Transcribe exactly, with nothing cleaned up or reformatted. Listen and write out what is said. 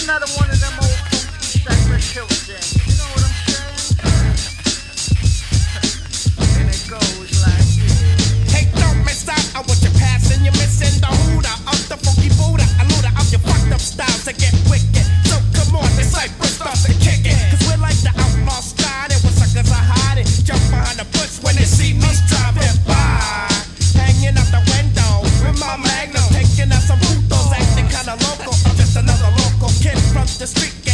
another one of them old funky cypress hill things. You know what I'm saying? And it goes like this. Hey, don't miss out on what you're passing. You're missing the hooter of the funky Buddha. A looter of your fucked up styles to get wicked. So come on, this cypress starts to kick it. Cause we're like the outlaw style. And what suckers are hiding. Jump behind the bush when they see me driving by. Hanging out the window with my magnum. Taking out some putos, acting kinda local. I'm just another local kid from the street.